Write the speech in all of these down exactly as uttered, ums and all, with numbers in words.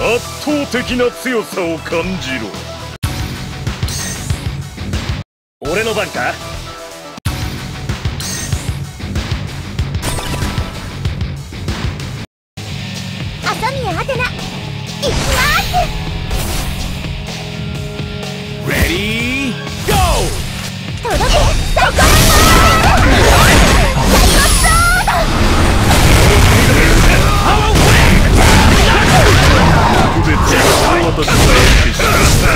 圧倒的な強さを感じろ。俺の番か。 朝宮アテナ、いきます。 Ready, go! 届け、最高！ 特別に私の演技した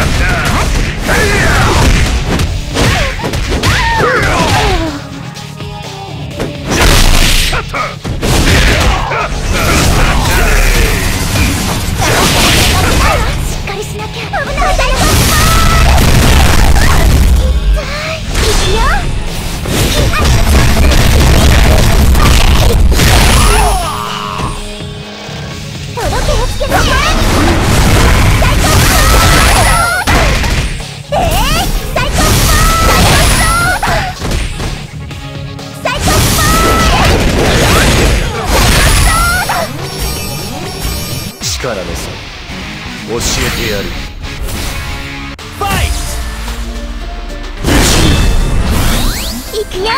力の差教えてやる。ファイト！いくよ！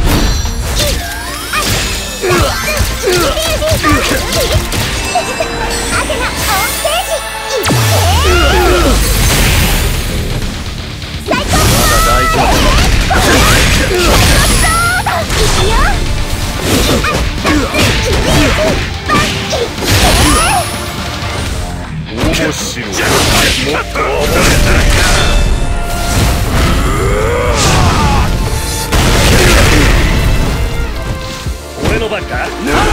アテナオンステージ！いっけー！最高！まだ大丈夫。いくよ！面白い。もっと俺の番か。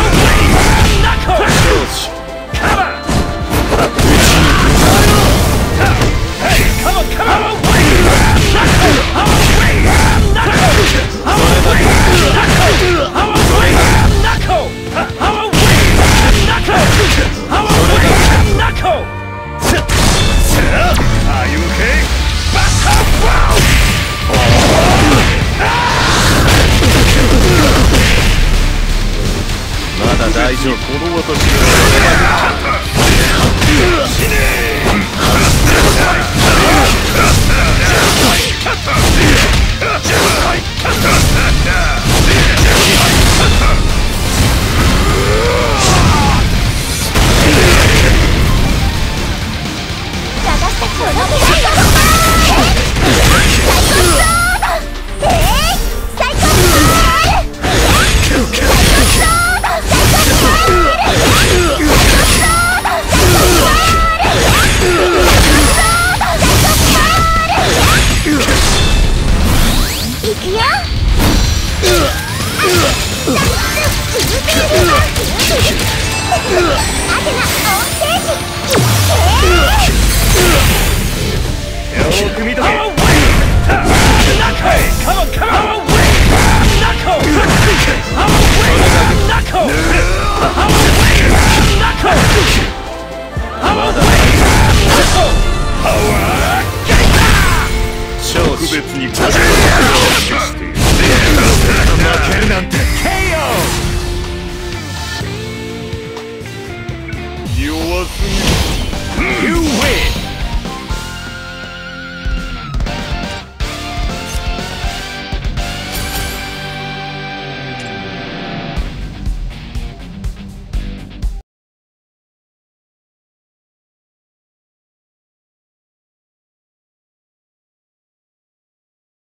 まだ大丈夫。この私が死ねよく見とけ。